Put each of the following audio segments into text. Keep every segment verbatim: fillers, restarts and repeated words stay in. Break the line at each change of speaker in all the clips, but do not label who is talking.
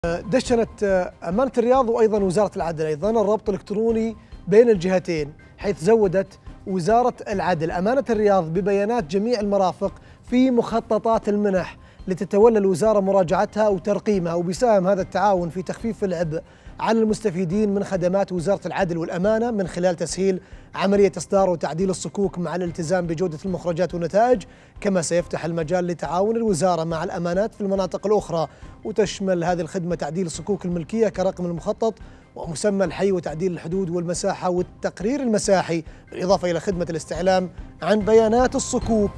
دشنت أمانة الرياض وأيضا وزارة العدل أيضا الربط الإلكتروني بين الجهتين، حيث زودت وزارة العدل أمانة الرياض ببيانات جميع المرافق في مخططات المنح لتتولى الوزارة مراجعتها وترقيمها، وبيساهم هذا التعاون في تخفيف العبء على المستفيدين من خدمات وزارة العدل والأمانة من خلال تسهيل عملية إصدار وتعديل الصكوك مع الالتزام بجودة المخرجات والنتائج، كما سيفتح المجال لتعاون الوزارة مع الأمانات في المناطق الأخرى. وتشمل هذه الخدمة تعديل الصكوك الملكية كرقم المخطط ومسمى الحي وتعديل الحدود والمساحة والتقرير المساحي، بالإضافة إلى خدمة الاستعلام عن بيانات الصكوك.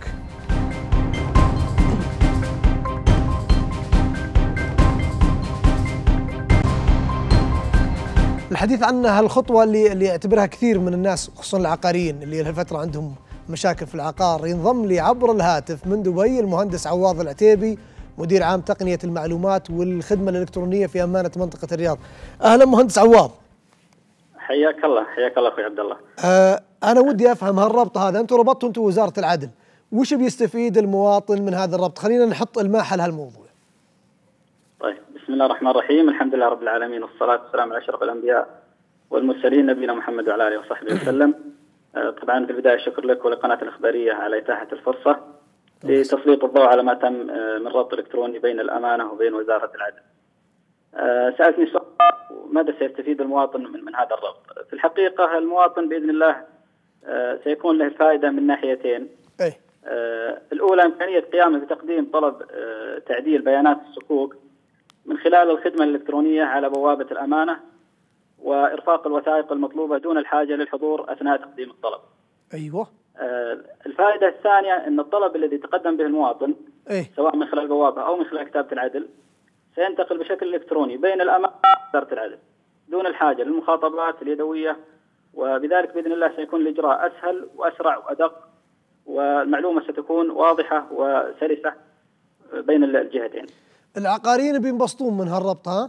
الحديث عن هالخطوة اللي اللي يعتبرها كثير من الناس خصوصا العقاريين اللي لهالفترة عندهم مشاكل في العقار، ينضم لي عبر الهاتف من دبي المهندس عواض العتيبي مدير عام تقنية المعلومات والخدمة الإلكترونية في أمانة منطقة الرياض. أهلا مهندس عواض.
حياك الله حياك الله أخوي عبد الله.
آه أنا ودي أفهم هالربط هذا، أنتم ربطتوا أنتم وزارة العدل، وش بيستفيد المواطن من هذا الربط؟ خلينا نحط الماحة لهالموضوع.
طيب بسم الله الرحمن الرحيم، الحمد لله رب العالمين والصلاة والسلام على أشرف الأنبياء والمرسلين نبينا محمد وعلى آله وصحبه وسلم. آه طبعا في البداية شكر لك ولقناة الإخبارية على إتاحة الفرصة لتسليط الضوء على ما تم من ربط إلكتروني بين الأمانة وبين وزارة العدل. أه سألتني سؤال ماذا سيستفيد المواطن من, من هذا الربط؟ في الحقيقة المواطن بإذن الله أه سيكون له فائدة من ناحيتين.
أي.
أه الأولى إمكانية قيامه بتقديم طلب أه تعديل بيانات الصكوك من خلال الخدمة الإلكترونية على بوابة الأمانة وإرفاق الوثائق المطلوبة دون الحاجة للحضور أثناء تقديم الطلب.
أيوه.
آه الفائدة الثانية أن الطلب الذي تقدم به المواطن
إيه؟
سواء من خلال البوابة أو من خلال كتابة العدل سينتقل بشكل إلكتروني بين الأمانة ووزارة العدل دون الحاجة للمخاطبات اليدوية، وبذلك بإذن الله سيكون الإجراء أسهل وأسرع وأدق، والمعلومة ستكون واضحة وسلسة بين الجهتين.
العقاريين بينبسطون من هالربط ها؟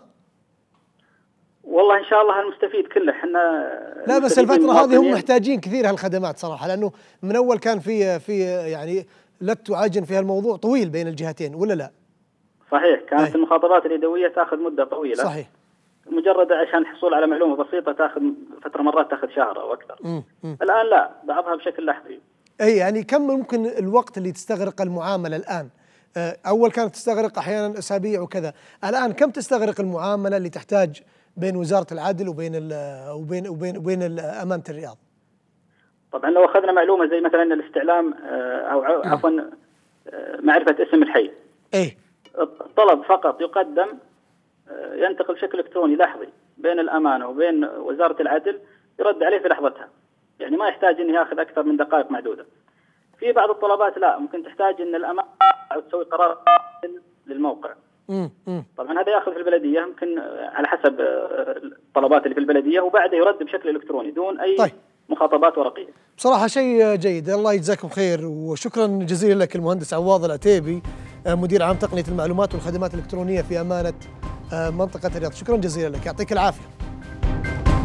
والله إن شاء الله المستفيد كله احنا
لا بس الفترة هذه هم محتاجين كثير هالخدمات صراحة، لأنه من أول كان في في يعني لت وعجن في هالموضوع طويل بين الجهتين ولا لا؟
صحيح، كانت
أي.
المخاطبات اليدوية تأخذ مدة طويلة.
صحيح.
مجرد عشان الحصول على معلومة بسيطة تأخذ فترة مرات تأخذ شهر أو أكثر.
م -م.
الآن لا، بعضها بشكل لحظي.
أي يعني كم ممكن الوقت اللي تستغرق المعاملة الآن؟ أول كانت تستغرق أحيانا أسابيع وكذا، الآن كم تستغرق المعاملة اللي تحتاج بين وزارة العدل وبين ال وبين وبين وبين أمانة الرياض؟
طبعا لو أخذنا معلومة زي مثلا الاستعلام أو عفوا معرفة اسم الحي.
إيه؟
الطلب فقط يقدم ينتقل بشكل إلكتروني لحظي بين الأمانة وبين وزارة العدل، يرد عليه في لحظتها، يعني ما يحتاج إنه يأخذ أكثر من دقائق معدودة. في بعض الطلبات لا، ممكن تحتاج إن الأمانة أو تسوي قرار للموقع.
مم. مم.
طبعا هذا ياخذ في البلديه يمكن على حسب الطلبات اللي في البلديه، وبعده يرد بشكل الكتروني دون اي طيب. مخاطبات ورقيه.
بصراحه شيء جيد، الله يجزاكم خير وشكرا جزيلا لك المهندس عواض العتيبي مدير عام تقنيه المعلومات والخدمات الالكترونيه في امانه منطقه الرياض، شكرا جزيلا لك، يعطيك العافيه.